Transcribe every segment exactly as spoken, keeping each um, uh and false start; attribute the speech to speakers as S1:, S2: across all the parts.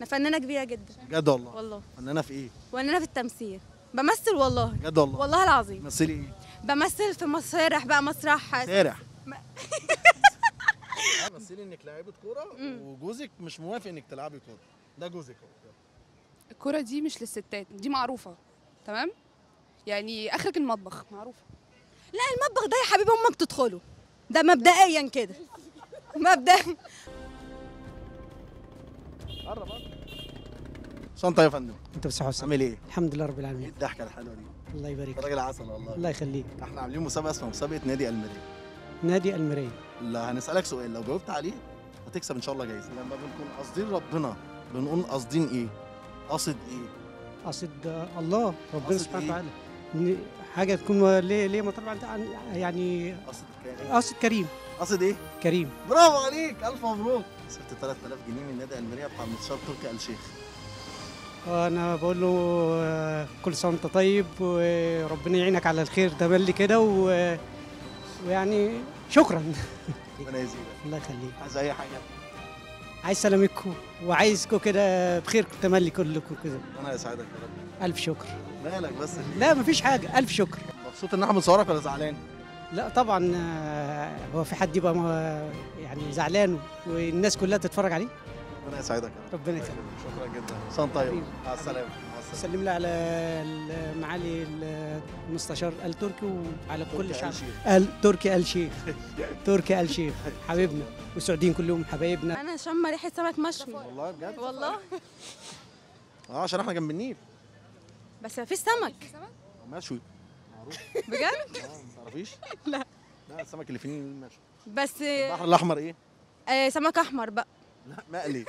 S1: انا فنانه كبيره جدا.
S2: بجد والله؟
S1: والله.
S2: فنانه في ايه؟
S1: فنانه في التمثيل، بمثل والله.
S2: بجد والله؟
S1: والله العظيم.
S2: بتمثلي ايه؟
S1: بمثل في مسارح بقى، مسرح
S2: سارح.
S1: م...
S2: مثلي انك لعيبه كوره وجوزك مش موافق انك تلعبي كوره، ده جوزك اهو.
S3: الكوره دي مش للستات، دي معروفه تمام، يعني اخرك المطبخ معروفه.
S1: لا المطبخ ده يا حبيبي امك تدخله، ده مبدئيا كده. مبدئيا.
S2: قرب قرب. شنطه يا فندم.
S4: انت بصحة وسلامة.
S2: عامل ايه؟
S4: الحمد لله رب
S2: ايه
S4: العالمين.
S2: الضحكه الحلوه دي؟
S4: الله يبارك
S2: انت
S4: فيك.
S2: راجل عسل والله.
S4: الله يخليك.
S2: احنا عاملين مسابقه اسمها مسابقه نادي الميريه.
S4: نادي الميريه.
S2: لا هنسالك سؤال، لو جاوبت عليه هتكسب ان شاء الله جايزه. لما بنكون قاصدين ربنا بنقول قاصدين ايه؟ قاصد ايه؟
S4: قصد الله ربنا
S2: قصد
S4: سبحانه
S2: إيه؟
S4: وتعالى. إن حاجه تكون ليه ليه مطلوب عن يعني
S2: قاصد ايه؟
S4: قصد كريم.
S2: قاصد ايه؟
S4: كريم.
S2: برافو عليك، الف مبروك. كسبت ثلاثة آلاف جنيه من نادي الميريه بتاع المستشار تركي آل شيخ.
S4: وانا بقول له آه، كل سنه وانت طيب وربنا يعينك على الخير ده ملي كده و- ويعني شكرا.
S2: ربنا يزيدك.
S4: الله يخليك.
S2: عايز اي حاجه؟
S4: عايز سلامتكم وعايزكم كده بخير تملي كلكم كده.
S2: ربنا يسعدك يا رب.
S4: الف شكر.
S2: مالك بس ليه؟
S4: لا مفيش حاجه، الف شكر.
S2: مبسوط ان احنا بنصورك ولا زعلان؟
S4: لا طبعا آه، هو في حد يبقى ما- يعني زعلان والناس كلها تتفرج عليه؟
S2: ربنا يسعدك يا رب.
S4: ربنا يخليك.
S2: شكرا جدا. سنة طيب.
S4: حبيبي.
S2: مع السلامه. مع السلامه.
S4: سلم لي على ال- معالي المستشار آل تركي وعلى كل
S2: تركي
S4: شعب
S2: آل شيخ.
S4: آل تركي آل شيخ. تركي آل شيخ حبيبنا والسعوديين كلهم حبايبنا.
S1: انا شامه ريحه سمك مشوي.
S2: والله بجد؟
S1: والله.
S2: اه عشان احنا جنب النيل.
S1: بس مفيش سمك.
S2: مشوي.
S1: بجد؟
S2: اه ما تعرفيش؟
S1: لا.
S2: لا السمك اللي في النيل مشوي.
S1: بس
S2: البحر الاحمر ايه؟
S1: آه سمك احمر بقى.
S2: لا مقلي.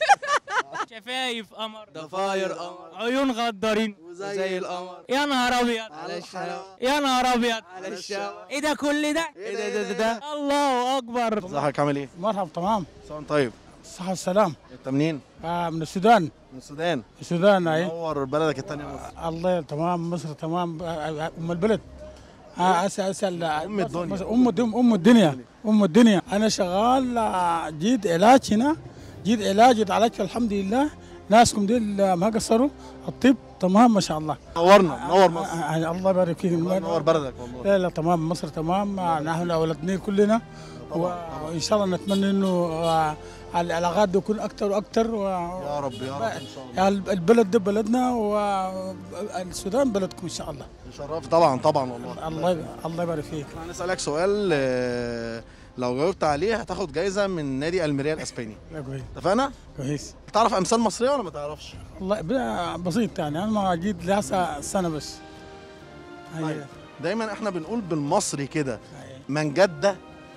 S5: شفايف قمر،
S6: ضفاير قمر،
S5: عيون غدارين،
S6: وزي القمر
S5: يا نهار ابيض
S6: على الحلاوة،
S5: يا نهار ابيض
S6: على الشاوة.
S5: ايه ده كل ده؟
S6: ايه ده ده ده ده
S5: الله اكبر.
S2: ازيك عامل ايه؟
S7: مرحبا تمام.
S2: سنة طيب.
S7: الصحة والسلام.
S2: انت منين؟
S7: آه من السودان.
S2: من السودان.
S7: السودان اي.
S2: نور بلدك الثانية مصر.
S7: الله تمام مصر تمام. آه، آه، ام البلد. آه اسال اسال
S2: أم الدنيا.
S7: مصر- ام الدنيا ام الدنيا ام الدنيا. انا شغال آه، جيت علاج هنا، جيت علاج اتعالجت الحمد لله. ناسكم دي ما قصروا، الطب تمام ما شاء الله.
S2: نورنا نور مصر.
S7: آه، آه، الله يبارك فيك.
S2: الله ينور بلدك والله.
S7: لا لا تمام مصر تمام. آه، نحن اولادنا كلنا و- وان شاء الله نتمنى انه آه، العلاقات دي تكون اكثر واكثر و...
S2: يا رب يا رب ان شاء الله.
S7: يعني البلد ده بلدنا والسودان بلدكم ان شاء الله.
S2: شرف طبعا طبعا والله.
S7: الله الله يبارك فيك.
S2: هنسألك سؤال، آه، لو جاوبت عليه هتاخد جايزة من نادي الميريا الاسباني.
S7: لا كويس
S2: اتفقنا؟
S7: كويس.
S2: تعرف امثال مصرية ولا ما تعرفش؟
S7: والله ب- بسيط يعني انا ما جيت لهسه سنه بس. هي-
S2: طيب. دايما احنا بنقول بالمصري كده
S7: هي.
S2: من جدة.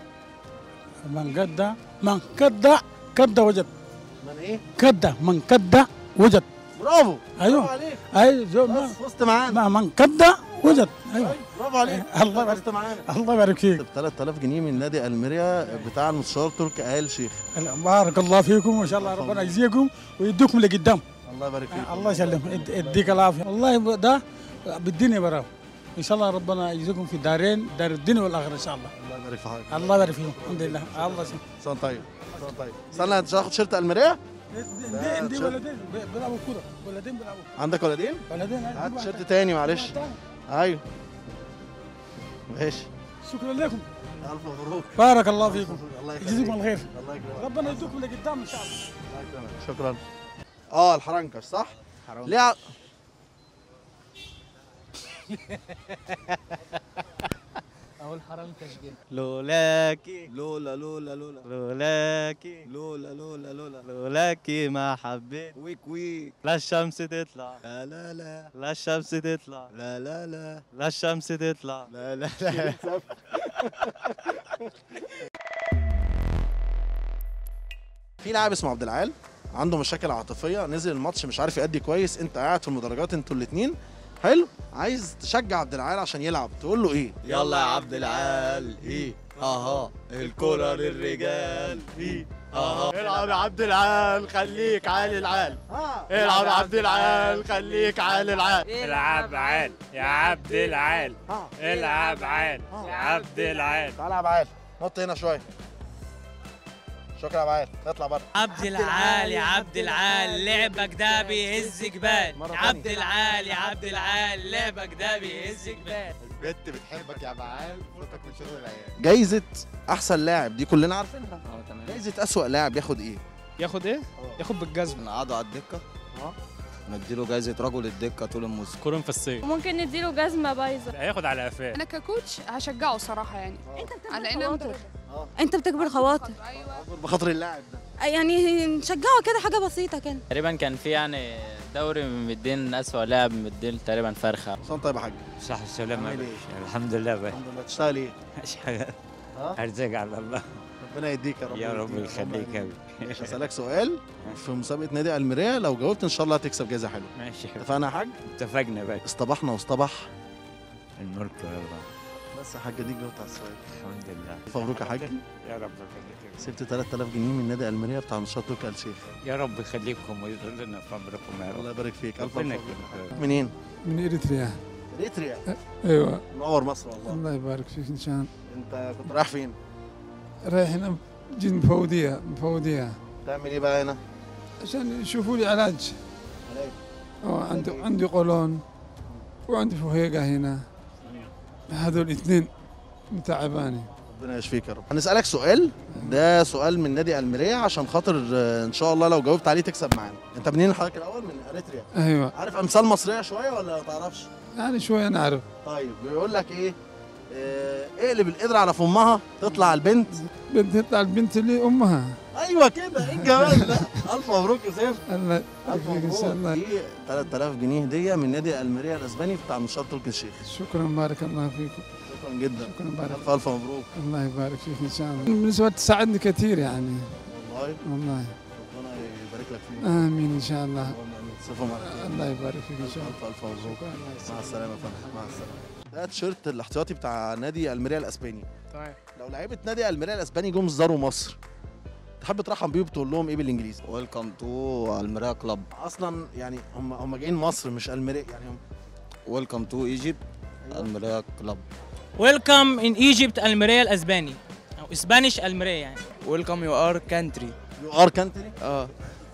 S7: من قدى من قدى قدى وجد.
S2: من ايه؟
S7: قدى من قدى وجد.
S2: برافو.
S7: ايوه.
S2: برافو عليك.
S7: اي زو ما
S2: بس فزت معانا.
S7: ما من قدى وجد. ايوه
S2: برافو عليك.
S7: الله يبارك
S2: فزت معانا.
S7: الله يبارك فيك.
S2: ب ثلاثة آلاف جنيه من نادي الميريا بتاع المستشار تركي آل شيخ.
S7: بارك الله فيكم وان شاء الله ربنا يجزيكم ويدوكم لقدام.
S2: الله يبارك فيك.
S7: الله يسلم يد- يديك العافيه. والله ده بالدنيا براه. ان شاء الله ربنا يجزيكم في دارين، دار الدنيا والاخره ان شاء الله.
S2: الله يبارك في حضرتك.
S7: الله يبارك فيكم الحمد لله. الله يسلمك.
S2: سنة طيب. سنة طيب. استنى تاخد شيرت الميريا؟
S7: عندي عندي ولدين بيلعبوا كوره، ولدين بيلعبوا
S2: عندك ولدين؟
S7: ولدين.
S2: هات شيرت تاني معلش. ايوه. ماشي.
S7: شكرا لكم.
S2: الف مبروك.
S7: بارك الله فيكم.
S2: الله يخليك.
S7: يجزيكم الخير.
S2: الله يكرمك.
S7: ربنا يدوكم لقدام ان شاء الله.
S2: الله يكرمك. شكرا. اه الحرنكش صح؟
S6: حرام.
S2: ليه ع-
S5: اقول حرام تشجيع.
S6: لولاكي لولا لولا لولا
S5: لولاكي
S6: لولا لولا لولا
S5: لولاكي ما حبيت
S6: ويك ويك
S5: لا الشمس تطلع،
S6: لا لا لا
S5: لا الشمس تطلع،
S6: لا لا لا
S5: لا الشمس تطلع.
S6: لا لا لا
S2: في لاعب اسمه عبد العال عنده مشاكل عاطفيه، نزل الماتش مش عارف يأدي كويس، انت قاعد في المدرجات انتوا الاثنين حلو، عايز تشجع عبد العال عشان يلعب، تقول له ايه؟
S6: يلا يا عبد العال ايه اها الكرة للرجال ايه اها العب يا عبد العال خليك عالي العال العب يا عبد العال خليك عالي العال
S5: العب عال يا عبد العال، العب عال يا عبد العال.
S2: تعالى يا عبد العال نط هنا شويه شكرا يا عبد نطلع بره.
S8: عبد العال يا عبد العال لعبك ده بيهز جبال. عبد العال يا عبد العال لعبك ده بيهز جبال.
S6: البت بتحبك يا بعال صوتك من شغل العيال.
S2: جايزه احسن لاعب دي كلنا عارفينها.
S8: اه تمام.
S2: جايزه اسوأ لاعب ياخد ايه؟
S9: ياخد ايه؟ ياخد بالجزمه.
S6: نقعدوا على الدكه
S2: اه
S6: نديله جايزه رجل الدكه طول الموسم.
S9: كوره مفسيه.
S10: ممكن نديله جزمه بايظه.
S5: هياخد على قفاه.
S3: انا ككوتش هشجعه صراحه يعني.
S1: انت
S3: على
S1: بتكبر
S3: ان
S1: خواطر. انت بتكبر خواطر.
S3: ايوه
S2: بخاطر اللاعب ده.
S1: يعني نشجعه كده حاجه بسيطه كده.
S8: تقريبا كان في يعني دوري مدين اسوأ لاعب مدين تقريبا فرخه.
S2: صوت طيب يا حاج.
S11: صح السلامة
S2: عامل
S11: يا
S2: ايه؟
S11: باشا الحمد لله باشا.
S2: الحمد لله. تشتغل ايه؟
S11: مش حاجة
S2: ها؟
S11: ارزاق على الله.
S2: ربنا يديك يا رب.
S11: يا رب
S2: يديك.
S11: يخليك يا
S2: ماشي،
S11: بيه.
S2: هسألك سؤال في مسابقة نادي الميريا، لو جاوبت إن شاء الله هتكسب جايزة حلوة.
S11: ماشي حلو.
S2: اتفقنا يا حاج؟
S11: اتفقنا باشا.
S2: اصطبحنا واصطبح.
S11: الملك والله.
S2: بس يا حاجة دي جاوبت على السؤال.
S11: الحمد لله.
S2: مبروك يا حاج.
S11: يا رب يخليك.
S2: كسبت ثلاثة آلاف جنيه من نادي الميريا بتاع نشاط تركي آل الشيخ.
S11: يا رب يخليكم ويظلنا في عمركم يا
S2: الله
S11: رب.
S2: يبارك فيك. ألف
S11: ربنا
S2: ألف مبروك.
S11: يكرمك.
S2: منين؟
S12: من اريتريا.
S2: اريتريا.
S12: ايوه
S2: منور مصر والله.
S12: الله يبارك فيك ان شاء الله.
S2: أنت كنت رايح فين؟
S12: رايح هنا جيت مفوديه مفوديه
S2: تعمل إيه بقى هنا؟
S12: عشان يشوفوا لي علاج.
S2: علاج.
S12: اه عندي عندي قولون وعندي فهيقه هنا. هذول الاثنين متعباني.
S2: ربنا يشفيك يا رب. هنسألك سؤال، ده سؤال من نادي الميريا عشان خاطر آه، إن شاء الله لو جاوبت عليه تكسب معانا. أنت منين حضرتك الأول؟ من اريتريا.
S12: ايوه
S2: عارف أمثال مصرية شوية ولا ما تعرفش؟
S12: يعني شويه نعرف.
S2: طيب بيقول لك ايه؟ آه، اقلب القدرة على فمها تطلع البنت.
S12: بنت تطلع البنت اللي امها.
S2: ايوه كده، ايه الجمال ده؟ الف مبروك يا سيف.
S12: الله
S2: الف
S12: يبارك فيك ان شاء
S2: مبروك.
S12: الله.
S2: دي ثلاثة آلاف جنيه هديه من نادي الميريا الاسباني بتاع نشاط تركي الشيخ.
S12: شكرا بارك الله فيكم.
S2: شكرا جدا.
S12: شكرا بارك.
S2: الف الف مبروك.
S12: الله يبارك فيك ان شاء الله. بالنسبه تساعدني كثير يعني.
S2: والله
S12: والله
S2: ربنا يبارك لك فيك.
S12: امين ان شاء الله.
S2: صفهم على خير.
S12: الله يبارك فيك ان شاء الله.
S2: الف الف مبروك.
S12: شكرا.
S2: مع السلامه يا فندم. مع السلامه. ده تيشيرت الاحتياطي بتاع نادي الميريا الاسباني.
S9: تمام.
S2: لو لعيبه نادي الميريا الاسباني جم زاروا مصر تحب ترحب بيهم بتقول لهم ايه بالانجليزي؟
S6: ويلكم تو الميريا كلاب.
S2: اصلا يعني هم هم جايين مصر مش الميريا يعني هم.
S6: ويلكم تو ايجيبت الميريا كلاب.
S8: ويلكم ان ايجيبت الميريا الاسباني او اسبانيش الميريا يعني.
S9: ويلكم يو ار كانتري.
S2: يو ار كانتري.
S9: اه.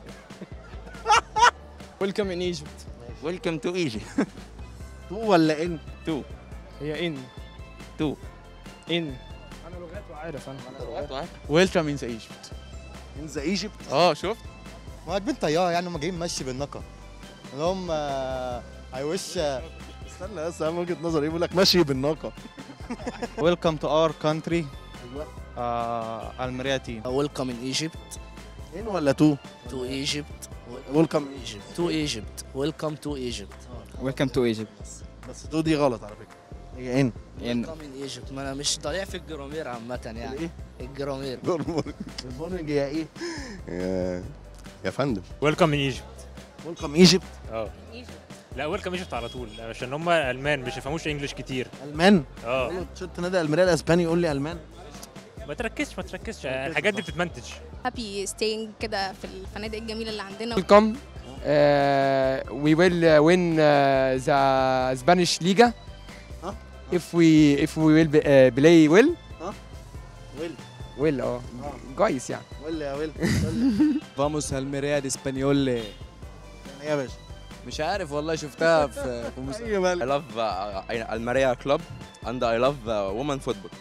S9: ويلكم ان ايجيبت.
S11: ويلكم تو ايجيبت.
S2: تو ولا ان؟
S9: تو. هي ان. تو. ان. انا لغات وعارف انا. ويلكم ان ايجيبت.
S2: ان ذا ايجيبت.
S9: اه شفت؟
S6: ما راكبين طياره يعني هم جايين ماشي بالنقه. اللي هم اي وش.
S2: استنى بس اهم وجهه نظري بيقول لك ماشي بالناقه.
S9: ويلكم تو اور كانتري.
S2: ايوه.
S9: الميريا تيم.
S13: Welcome in Egypt
S2: ان ولا تو؟
S13: to Egypt.
S2: ويلكم
S13: Egypt to Egypt. Welcome to Egypt.
S9: ويلكم تو ايجيبت.
S2: بس تو دي غلط على فكره. هي ان.
S9: ان.
S13: Welcome in Egypt. ما انا مش ضريع في الجرامير عامة يعني.
S2: ايه؟
S13: الجرامير.
S2: البورنج هي ايه؟
S6: يا فندم.
S5: ويلكم ان ايجيبت.
S2: ويلكم ايجيبت.
S5: اه لا ويلكم ايجيبت على طول عشان هم المان مش يفهموش انجلش كتير.
S2: المان؟
S5: اه
S2: تيشيرت نادي الميريا الاسباني يقول لي المان.
S5: ما تركزش ما تركزش الحاجات دي بتتمنتج.
S10: هابي ستينج كده في الفنادق الجميله اللي عندنا.
S9: ويلكم. We will win the Spanish Liga if we if we will play well.
S2: ويل.
S9: ويل اه كويس يعني.
S2: ويل يا ويل.
S14: فاموس الميريا اسبانيول.
S2: ايه يا باشا؟
S14: مش عارف والله شفتها في في مسابقة.
S2: ايوه
S6: I love uh, Almeria club and I love uh, women football.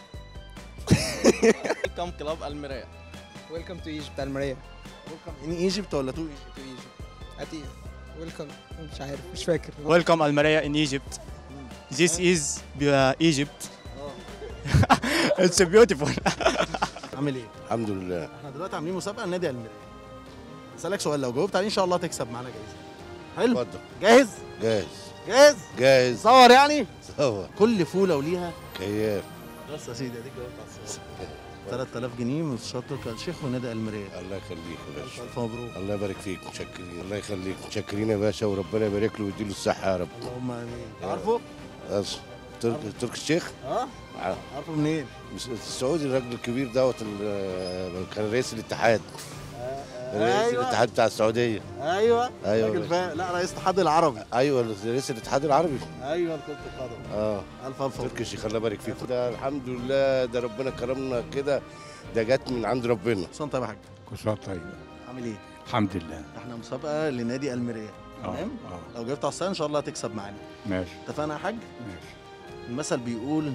S14: ويلكم كلاب الميريا.
S9: ويلكم تو ايجيبت الميريا.
S2: ويلكم ان ايجيبت ولا تو ايجيبت؟
S9: تو ايجيبت. اتي ويلكم مش عارف مش فاكر.
S5: ويلكم الماريا ان ايجيبت. This is Egypt. It's beautiful.
S2: عامل ايه؟
S6: الحمد لله.
S2: احنا دلوقتي عاملين مسابقه لنادي الميريا. اسالك سؤال لو جاوبت عليه ان شاء الله تكسب معانا جايزه. حلو؟
S6: اتفضل.
S2: جاهز؟
S6: جاهز.
S2: جاهز؟
S6: جاهز.
S2: صور يعني؟
S6: صور.
S2: كل فوله وليها
S6: كياف.
S2: بس يا سيدي اديك جاوبت على السؤال. ثلاثة آلاف جنيه من نشاط تركي آل الشيخ ونادي الميريا.
S6: الله يخليك يا باشا.
S2: الف مبروك.
S6: الله يبارك فيك متشكرين. الله يخليك متشكرين يا باشا وربنا يبارك له ويديله الصحه يا رب.
S2: اللهم امين. عارفه؟
S6: أص. ترك ترك الشيخ؟
S2: اه عارفه منين؟
S6: السعودي الراجل الكبير دوت كان رئيس الاتحاد. رئيس
S2: أيوة.
S6: الاتحاد بتاع السعوديه.
S2: ايوه
S6: ايوه
S2: راجل فاهم. لا رئيس الاتحاد العربي.
S6: ايوه رئيس الاتحاد العربي.
S2: ايوه كرة القدم.
S6: اه
S2: الف الف
S6: تركي الشيخ الله يبارك فيك. ده الحمد لله ده ربنا كرمنا كده. ده جت من عند ربنا.
S2: صنطة يا حاج.
S15: كل سنه طيب.
S2: عامل ايه؟
S15: الحمد لله.
S2: احنا مسابقه لنادي الميريا، تمام؟
S15: اه
S2: لو جبت عصايه ان شاء الله هتكسب معانا.
S15: ماشي.
S2: اتفقنا يا حاج؟
S15: ماشي.
S2: المثل بيقول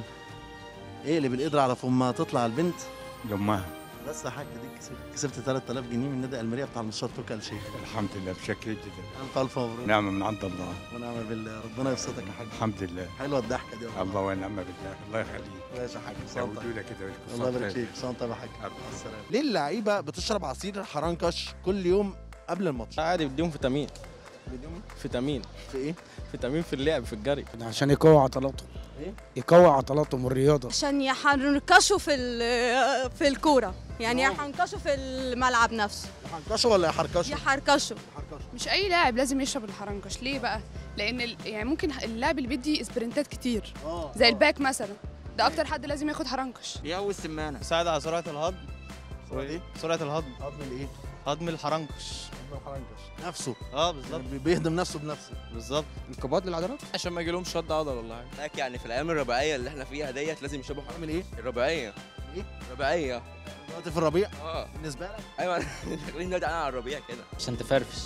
S2: ايه اللي بالقدر على فمها تطلع البنت
S15: لامها.
S2: بس يا حاج دي كسبت كسبت ثلاثة آلاف جنيه من نادي الميريا بتاع المستشار تركي آل الشيخ.
S15: الحمد لله بشكل جدا.
S2: الف الف مبروك.
S15: نعمه من عند الله.
S2: ونعم بالله، ربنا يبسطك يا حاج.
S15: الحمد لله.
S2: حلوه الضحكه دي والله.
S15: الله ونعم بالله، الله يخليك.
S2: ماشي يا حاج.
S15: زودوا لك كده.
S2: الله يبارك فيك. سلام طيب يا حاج. مع السلامه. ليه اللعيبه بتشرب عصير حرنكش كل يوم قبل الماتش؟
S14: عادي بديهم فيتامين.
S2: بديهم
S14: فيتامين
S2: في ايه؟
S14: فيتامين في اللعب في الجري.
S16: عشان يقوي عضلاتهم.
S2: ايه؟
S16: يقوي عضلاتهم والرياضه.
S1: عشان يحنكشوا في ال- في الكوره، يعني يحنكشوا في الملعب نفسه.
S2: يحنكشوا ولا يحركشوا؟
S1: يحركشوا.
S3: مش اي لاعب لازم يشرب الحرنكش، ليه بقى؟ لان ال... يعني ممكن اللاعب اللي بيدي سبرنتات كتير زي الباك مثلا، ده اكتر حد لازم ياخد حرنكش.
S6: يقوي السمانه. يساعد على سرعه الهضم.
S2: سرعه ايه؟
S6: سرعه الهضم.
S2: هضم الايه؟
S6: هضم الحرنكش.
S2: هضم الحرنكش نفسه.
S6: اه بالظبط.
S2: بيهضم نفسه بنفسه.
S6: بالظبط.
S14: انقباض للعضلات
S6: عشان ما يجيلهمش شد عضله ولا حاجه.
S14: هناك يعني في الايام الرباعيه اللي احنا فيها ديت لازم يشربوا حاجه.
S2: عامل ايه؟
S14: الرباعيه.
S2: ايه؟
S14: رباعيه.
S2: دلوقتي في الربيع؟
S14: اه
S2: بالنسبه لك؟
S14: ايوه داخلين دلوقتي على الربيع كده.
S13: عشان تفرفش.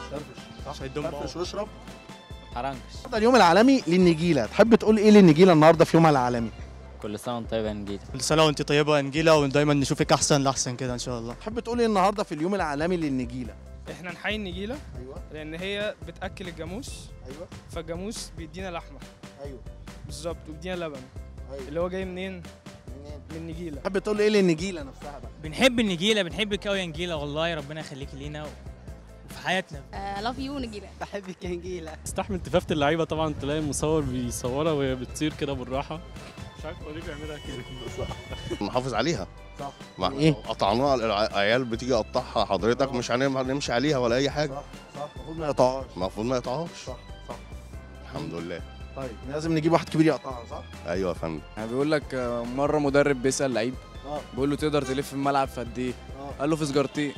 S2: فرفش صح؟ فرفش واشرب
S13: حرنكش.
S2: النهارده اليوم العالمي للنجيله، تحب تقول ايه للنجيله النهارده في يومها العالمي؟
S13: كل سنه وانت طيب يا نجيله.
S6: كل سنه وانت طيبه يا نجيله، ودايما نشوفك احسن لاحسن كده ان شاء الله.
S2: تحب تقول ايه النهارده في اليوم العالمي للنجيله؟
S17: احنا نحيي النجيله.
S2: ايوه.
S17: لان هي بتاكل الجاموس.
S2: ايوه.
S17: فالجاموس بيدينا لحمه.
S2: ايوه.
S17: بالظبط، وبيدينا لبن.
S2: ايوه.
S17: اللي هو جاي منين؟ من النجيله.
S2: تحب تقول ايه للنجيله نفسها بقى؟
S8: بنحب النجيله، بنحبك قوي يا نجيله، والله ربنا يخليكي لينا وفي حياتنا.
S10: لاف يو نجيله.
S4: بحبك يا نجيله.
S18: استحمل تفافة اللعيبه طبعا، تلاقي المصور بيصورها وهي بتطير كده بالراحه، مش عارف هو ليه بيعملها كده. صح.
S19: نحافظ عليها.
S2: صح.
S19: ما
S2: ايه؟
S19: قطعناها العيال بتيجي تقطعها حضرتك، مش هنمشي عليها ولا اي حاجه.
S2: صح صح. المفروض ما يقطعهاش.
S19: المفروض ما يقطعهاش.
S2: صح صح.
S19: الحمد لله.
S2: طيب لازم نجيب واحد كبير يقطعها صح؟
S19: ايوه يا فندم.
S14: يعني بيقول لك مره مدرب بيسال لعيب
S2: اه
S14: بيقول له تقدر تلف الملعب في قد ايه؟ قال له في سجارتين.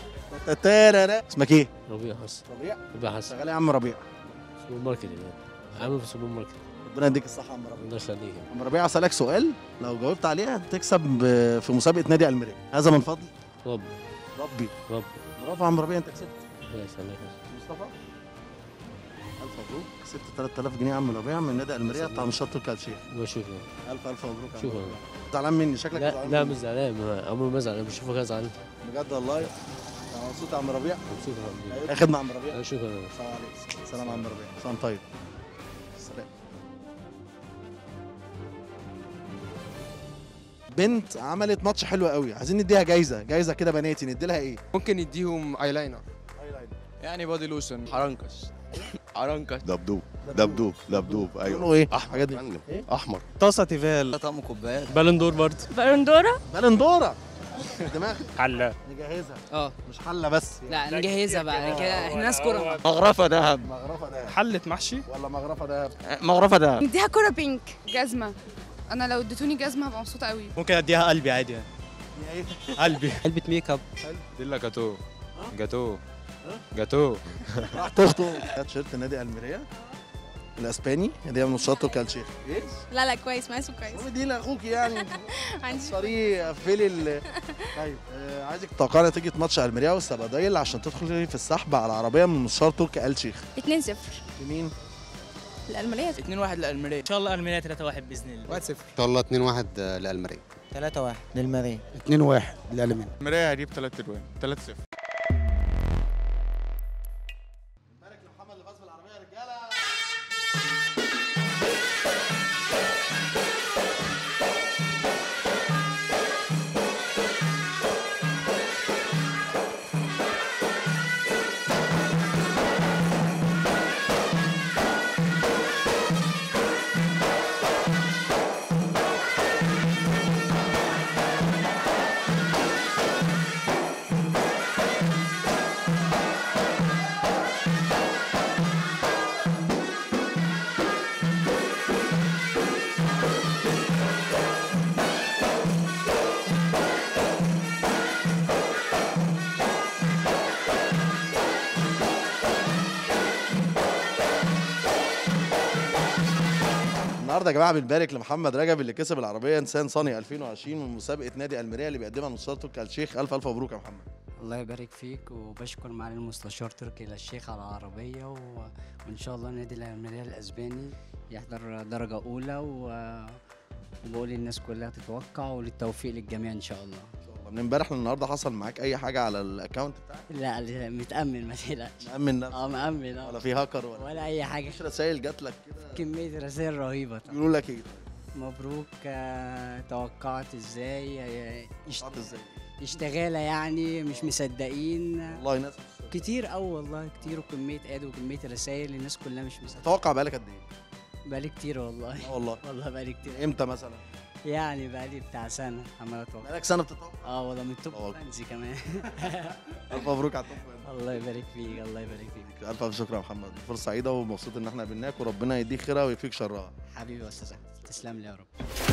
S2: تتارارا. اسمك ايه؟
S18: ربيع حسن.
S2: ربيع؟
S18: ربيع حسن.
S2: شغال يا عم ربيع؟
S18: سوبر ماركت يعني، عامل في سوبر ماركت.
S2: ربنا يديك الصحه يا عم ربيع.
S18: الله يخليك.
S2: عم ربيع اسالك سؤال، لو جاوبت عليه تكسب في مسابقه نادي الميريا، هذا من فضل
S18: ربي.
S2: ربي.
S18: ربي.
S2: برافو يا عم ربيع، انت كسبت.
S18: الله يسلمك.
S2: مصطفى الف مبروك، كسبت ثلاثة آلاف جنيه يا عم ربيع من نادي الميريا بتاع مشط تركي آل الشيخ.
S18: شكرا.
S2: الف الف مبروك يا عم
S18: شكرا.
S2: ربيع. زعلان مني شكلك؟
S18: لا
S2: زعلان
S18: لا
S2: مني.
S18: مش زعلان، عمري ما زعلان، بشوفك زعلان.
S2: بجد والله انا مبسوط يا عم ربيع.
S18: مبسوط يا حبيبي.
S2: اي خدمه يا عم ربيع.
S18: شكرا.
S2: السلام عليكم. سلام يا عم ربيع. سلام طيب. سلام. بنت عملت ماتش حلو قوي، عايزين نديها جايزه، جايزه كده بناتي، ندي لها ايه؟
S9: ممكن نديهم ايلاينر.
S14: يعني بادي لوشن. حرنكش. حرنكش.
S19: دبدوب دبدوب دبدوب ايوه.
S2: لونه ايه؟
S19: احمر يا فندم. احمر.
S6: طاسه تيفال.
S14: طقم كوبايات.
S18: بالون دور برضه.
S1: بالون دورة؟
S2: بالون دورة. دماغ
S5: حله.
S2: نجهزها.
S13: اه
S2: مش حله بس.
S13: لا نجهزها بقى كده، احنا ناس كوره.
S6: مغرفه ذهب.
S2: مغرفه دهب.
S17: حله محشي
S2: ولا مغرفه دهب؟
S6: مغرفه ذهب.
S1: نديها كرة بينك.
S3: جزمه، انا لو اديتوني جزمه هبقى مبسوطه قوي.
S6: ممكن اديها قلبي عادي يعني.
S2: ايه؟
S6: قلبي.
S4: علبه ميك اب.
S14: دي جاتو. جاتو. جاتو.
S2: راح تخطب. تيشيرت نادي الميريا الاسباني، هديه من نشاط تركي آل الشيخ. ايه؟
S10: لا لا كويس، مقاسه كويس.
S2: دي لاخوك يعني.
S10: عندي
S2: صريح قفلي ال طيب آه عايزك تتوقعي نتيجه ماتش الميريا والسباديل عشان تدخلي في السحب على عربيه من نشاط تركي آل الشيخ.
S10: اتنين صفر.
S2: لمين؟
S10: الألمانية.
S8: اتنين واحد للميريا. ان شاء الله الميريا تلاتة واحد باذن الله.
S9: واحد صفر.
S20: ان شاء الله اتنين واحد للميريا.
S13: تلاتة واحد للمريخ.
S16: اتنين واحد للألمان.
S6: المرايه هجيب ثلاث اجوان. ثلاثة صفر.
S2: نبارك لمحمد اللي فاز بالعربيه يا رجاله. النهارده يا جماعه بنبارك لمحمد رجب اللي كسب العربيه انسان صني ألفين وعشرين من مسابقه نادي الميريا اللي بيقدمها نصار تركي آل الشيخ. الف الف مبروك يا محمد.
S21: الله يبارك فيك، وبشكر معالي المستشار تركي آل الشيخ على العربية و... وإن شاء الله النادي الألمانية الأسباني يحضر درجة أولى و... وبقول للناس كلها تتوقع، وللتوفيق للجميع إن شاء الله.
S2: من امبارح للنهارده حصل معاك اي حاجه على الاكونت بتاعك؟
S21: لا لا، متأمن ما تقلقش.
S2: مأمن نفسك؟
S21: اه مأمن اه
S2: ولا في هاكر ولا
S21: ولا أي حاجة.
S2: مش رسائل جات لك كده؟
S21: كمية رسائل رهيبة طبعا.
S2: يقولوا لك ايه؟
S21: مبروك، آه، توقعت ازاي، آه، اشت...
S2: توقعت ازاي؟
S21: اشتغالة يعني مش مصدقين.
S2: والله ناس
S21: كتير قوي والله، كتير، وكمية اد وكمية رسائل الناس كلها مش مصدقين.
S2: تتوقع بقالك قد ايه؟
S21: بقالي كتير والله.
S2: اه والله
S21: والله بقالي كتير.
S2: امتى مثلا؟
S21: يعني بقالي بتاع سنة عمال اتوقع.
S2: بقالك سنة بتتوقع؟
S21: اه والله من توب فانزي كمان.
S2: ألف مبروك على التوب.
S21: الله يبارك فيك، الله يبارك فيك.
S2: ألف ألف شكر يا محمد، فرصة سعيدة ومبسوط إن احنا قابلناك، وربنا يديك خيرها ويكفيك شرها.
S21: حبيبي يا أستاذ أحمد، تسلم لي يا رب.